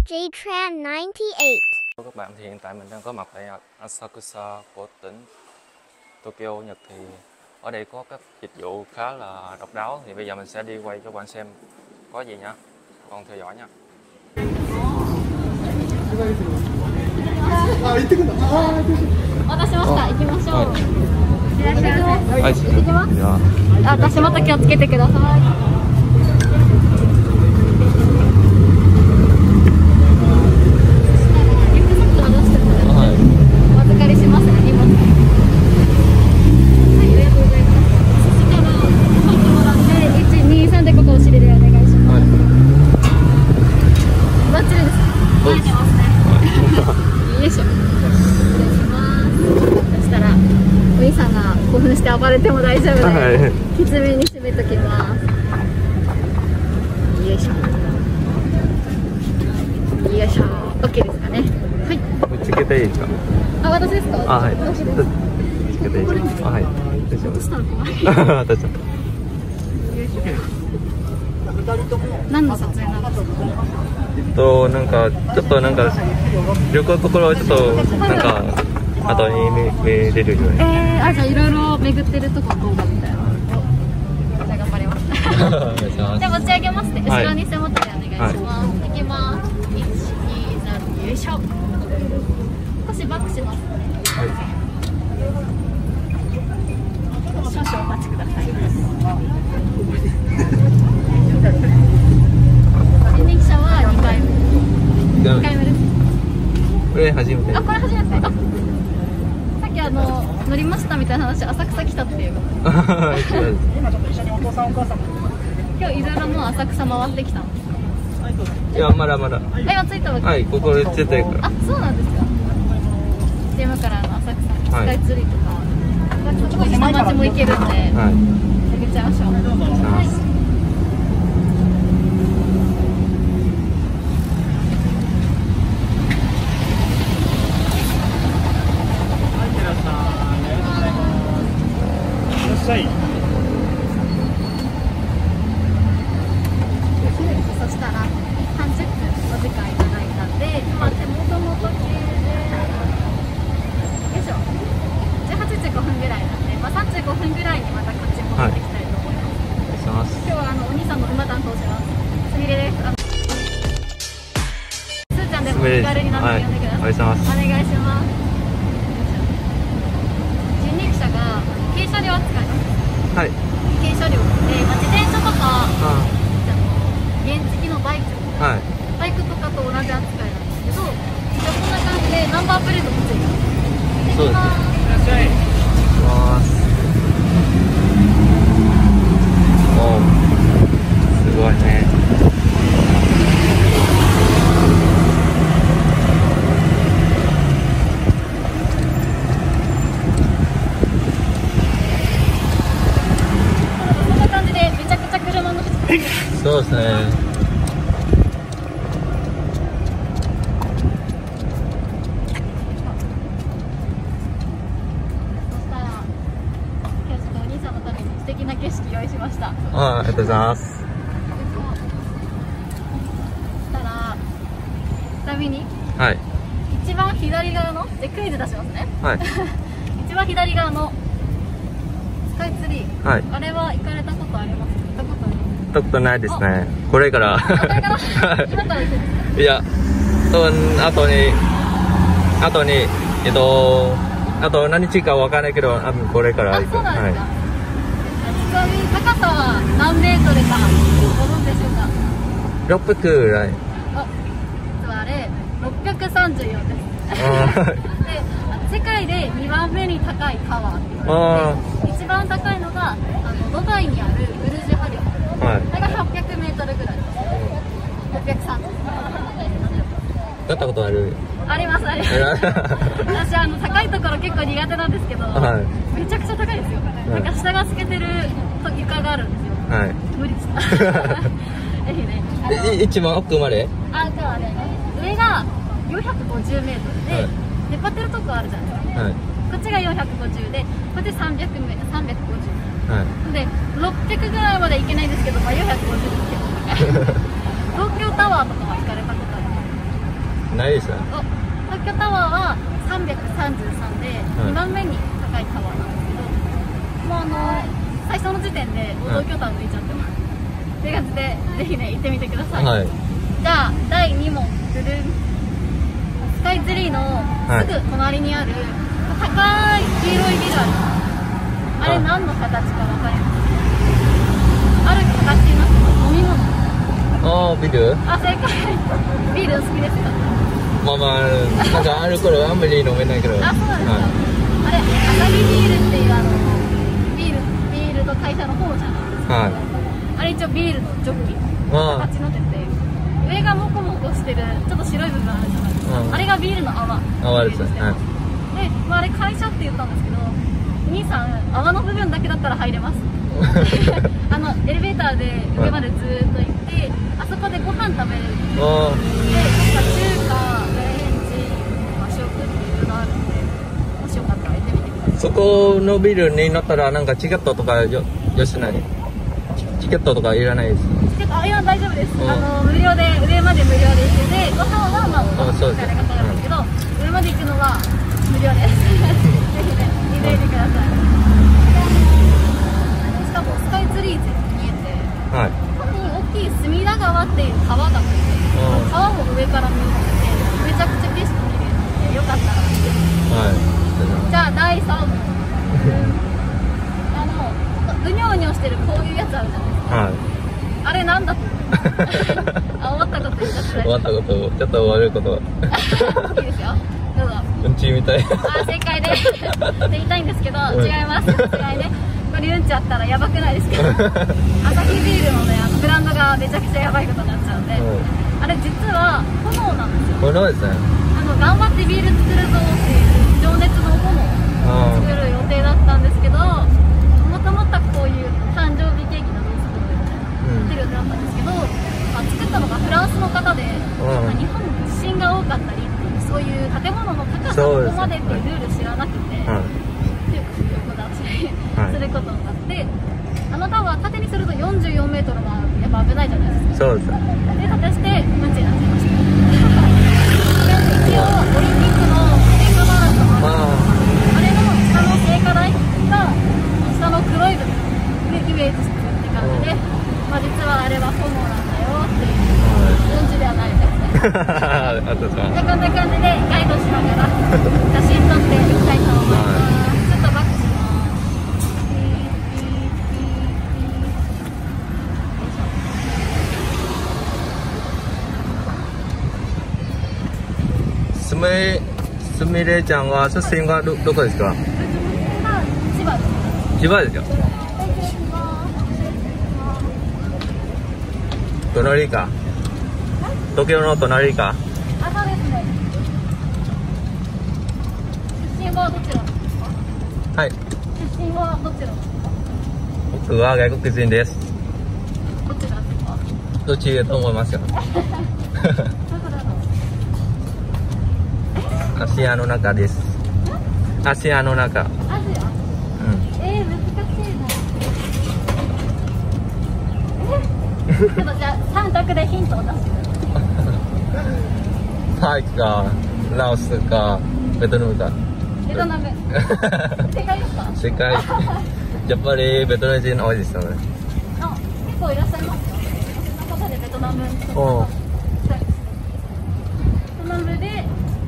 JTran98. Các bạn thì hiện tại mình đang có mặt tại Asakusa của tỉnh Tokyo, Nhật. Thì ở đây có các dịch vụ khá là độc đáo. Thì bây giờ mình sẽ đi quay cho bạn xem có gì nha. Còn theo dõi nha. 渡しました。行きましょう。いらっしゃいませ。 はい、 行きます。私も気をつけてください。リュックサックを出してください。お預かりしますね。荷物。はい、ありがとうございます。そしたら入ってもらって1、2、3でここお尻でお願いします。バッチリです。見えてますね。よいしょ。そしたらお兄さんが興奮して暴れても大丈夫で、きつめに締めときます。よいしょよいしょ。 OK ですかね。はい。 つけていいですか？ あ、私ですか？ あ、はい。つけていいですか？あ、はい。大丈夫です。当たっちゃった。 何の撮影なんですか？ なんかちょっとなんか旅行のところをちょっとなんか後に見れるように。 あ、じゃあいろいろ巡ってるとこ動画みたいな。じゃあ頑張ります。じゃあ持ち上げますね。後ろに背もたれお願いします。いきます。1、2、3、よいしょ。少しバックしますね。 はい。 少々お待ちください。人力車は2回目。2回目です。 これ初めて。 あ、これ初めて。あ、さっき乗りましたみたいな話、浅草来たっていう。 今ちょっと一緒にお父さんお母さん。 今日いろいろもう浅草回ってきたの。 いや、まだまだ。 今着いたわけ。 はい、ここで着いてるから。 あ、そうなんですか。今から浅草スカイツリーとか、すごい下町も行けるんで、巡っちゃいましょう。はい。そしたら30分お時間いただいたんで、手元の時計でよいしょ18時5分ぐらいなんで、35分ぐらいにまたこっち戻ってきたいと思います。今日はお兄さんの馬担当します。すみれです。すーちゃんでも気軽に名前呼んでください。お願いします。人力車が軽車両扱いなんです。はい。軽車両で、自転車とか原付のバイク、バイクとかと同じ扱いなんですけど、じゃあこんな感じでナンバープレートもついてます。そうですね。いらっしゃい。 おお、すごいね。 こんな感じでめちゃくちゃ車の人。 そうですね。 景色用意しました。 ありがとうございます。 そしたらちなみに、はい、一番左側のクイズ出しますね。はい。一番左側のスカイツリー、はい、あれは行かれたことあります？行ったことあります？ 行ったことないですね。これから。 今から行くんですか？ いや、あと何日かわからないけど、これから行く。 そうなんですか。ちなみに高さは何メートルかご存知でしょうか ？600ぐらい。 実はあれ634です。で、世界で2番目に高いタワーって言われて、一番高いのがドバイにあるブルジュハリフ。それが800メートルぐらいです。630。 やったことある？ あります、あります。私高いところ結構苦手なんですけど、めちゃくちゃ高いですよ。なんか下が透けてる床があるんですよ。無理でした。ぜひね。 一番奥まで？ じゃあね、上が450メートルで、出っ張ってるとこあるじゃないですか。こっちが450で、こっち300メートル、350。で、600ぐらいまで行けないんですけど、450ですけど。東京タワーとかは行かれたことあります？ ないですよ。 東京タワーは333で、2番目に高いタワーなんですけど、もう最初の時点で東京タワー抜いちゃってます。という感じで、ぜひね、行ってみてください。 はい。 じゃあ、第2問。スカイツリーのすぐ隣にある、高い黄色いビルある。あれ何の形かわかります？ある形になってます。飲み物。 ああ、ビール？ あ、正解。ビール好きですか？ まあまあ、なんかアルコールあんまり飲めないけど。 あ、そうなんですか。あれ、アサギビールっていうビールの会社の方じゃないですか。 はい。 あれ一応ビールのジョッキの形になってて、上がモコモコしてるちょっと白い部分あるじゃないですか。あれがビールの泡ですね。はい。 で、まあ、あれ会社って言ったんですけど、兄さん泡の部分だけだったら入れます。エレベーターで上までずーっと行って、あそこでご飯食べれる。で、中華、フレンチ、和食っていうのがあるので、もしよかったら行ってみてください。 そこのビルに乗ったらなんかチケットとかよしない？チケットとかいらないです。 チケット、いや大丈夫です。無料で、上まで無料で行けて、ご飯はまあそうです。 お金がかかるんですけど、上まで行くのは無料です。ぜひね、見てみてください。しかもスカイツリーって見えて、 はい。 ここに大きい隅田川っていう川が見えて、川も上から見えて、めちゃくちゃ景色見れるので、よかったら見てみて。 はい。 じゃあ第3問。うにょうにょしてるこういうやつあるじゃないですか。 はい。あれなんだと思う？あ、終わったこと言っちゃってない。 終わったこと、ちょっと悪いこと。 いいですよ。どうぞ。 うんちみたい。 あ、正解です。って言いたいんですけど、違います。違いね。これうんちあったらやばくないですか？アサヒビールのね、ブランドがめちゃくちゃやばいことになっちゃうんで、あれ実は炎なんですよ。 炎ですね。 頑張ってビール作るぞっていう情熱の炎を作る予定だったんですけど、もともとこういう誕生日ケーキなどを作るみたいな作る予定だったんですけど、作ったのがフランスの方で、日本に地震が多かったりっていう、そういう建物の高さここまでっていうルール知らなくて、っていう横立ちすることになって、あのタワー縦にすると44メートルはやっぱ危ないじゃないですか。 そうです。 で、縦してうんちになっちゃいました。一応オリンピックの聖火マラソンあれの下の聖火台が下の黒い部分でイメージしてるって感じで、まあ、実はあれは炎なんだよっていううんちではないですね。じゃあこんな感じでガイドしながら写真撮っていきたいと思います。ちょっとバックします。 すみれちゃんは出身はどこですか？ 千葉です。 千葉ですよ。隣か。東京の隣か。 あ、そうですね。出身はどちらですか？ はい。 出身はどちらですか？ 僕は外国人です。 どちらですか？ どっちだと思いますよ。アジアの中です。アジアの中。 アジア？難しいな。ちょっとじゃあ3択でヒントを出してください。 タイか、ラオスか、ベトナムか。 ベトナム。正解ですか？ 正解。やっぱりベトナム人多いですよね。 あ、結構いらっしゃいますよ。その方でベトナム。ベトナムで。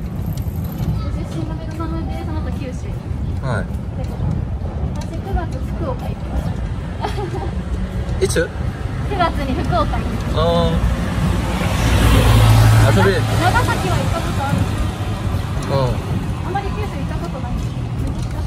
ベトナムでその後九州。 はい。 私9月福岡行きました。 いつ ？9月に福岡行きました。 遊び。 長崎は行ったことあるんですけど、あまり九州行ったことないんです。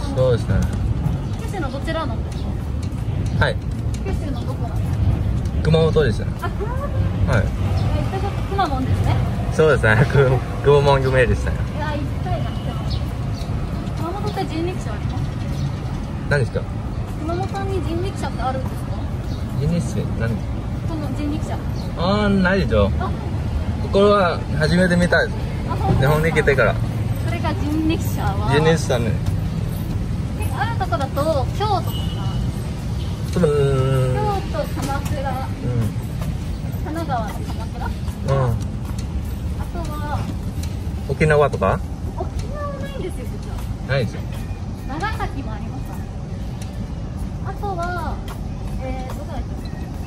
そうですね。 九州のどちらなんですか？ はい。 九州のどこなんですか？ 熊本です。 あ、熊本。 はい。 行ったこと、くまモンですね。 そうですね。熊本有名でしたね。 いや、行きたいな。熊本って人力車あります？ 何ですか？ 熊本に人力車ってあるんですか？ 人力車何？ この人力車。 ないでしょ。これは初めて見たです。日本に来てから。 それが人力車は。 人力車ね。 あるとこだと京都とか。 多分。 京都、鎌倉。神奈川の鎌倉。あとは沖縄とか？ 沖縄ないんですよ、実は。 ないですよ。 長崎もあります。あとは、どこだっけ？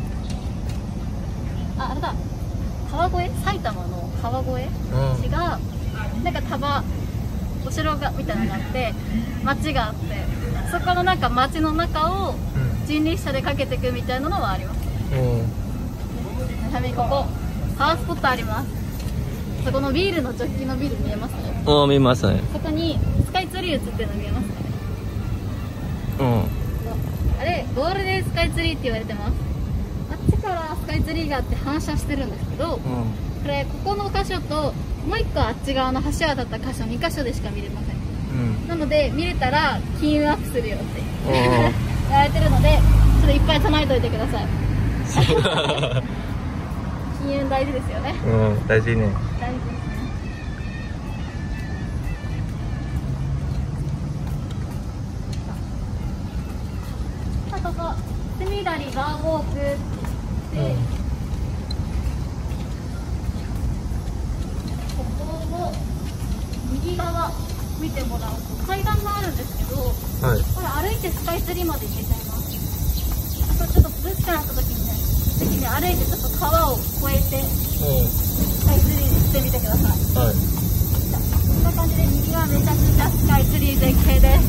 あれだ。川越？埼玉の川越市が、なんかお城がみたいなのがあって、町があって、そこのなんか町の中を人力車でかけていくみたいなのはあります。ちなみにここ、パワースポットあります。そこのビールのジョッキのビール見えますね。 見えますね。 そこにスカイツリー映ってるの見えますかね。あれ、ゴールデンスカイツリーって言われてます。あっちからスカイツリーがあって反射してるんですけど、これここの箇所ともう一個あっち側の橋渡った箇所2箇所でしか見れません。なので見れたら金運アップするよって言われてるので、ちょっといっぱい唱えといてください。金運大事ですよね。 大事ね。 大事ですね。あとこスミダリバーウォークで、ここを右側見てもらうと階段があるんですけど、これ歩いてスカイツリーまで行けちゃいます。あとちょっと涼しくなった時にね、ぜひね歩いてちょっと川を越えてスカイツリーに行ってみてください。こんな感じで右はめちゃくちゃスカイツリー絶景です。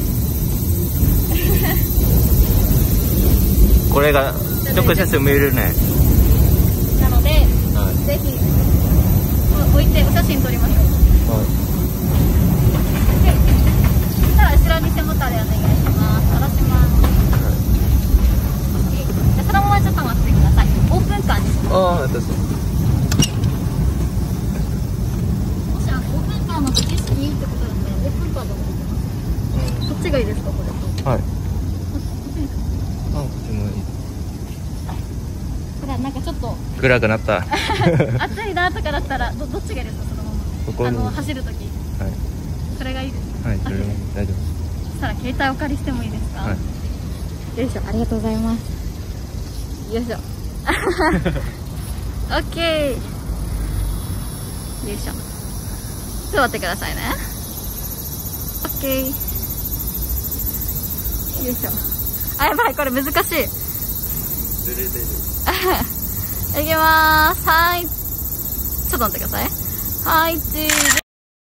これが直接見えるね。 なので、ぜひ置いてお写真撮りましょう。で、そしたら後ろに背もたれお願いします。下ろします。じゃそのままちょっと待ってください。オープンカーにします。 私。 もしオープンカーの景色いいってことなんで、オープンカーでもできます。こっちがいいですか、これと。 はい。 ほら、なんかちょっと暗くなった。 暑いなとかだったらどっちがいいですか、そのまま。走るとき。それがいいです。 はい、それも大丈夫。 そしたら携帯お借りしてもいいですか。よいしょ、ありがとうございます。よいしょ。オッケー。よいしょ。ちょっと待ってくださいね。オッケー。よいしょ。あ、やばい、これ難しい。いきまーす。はい。ちょっと待ってください。はい、チーズ。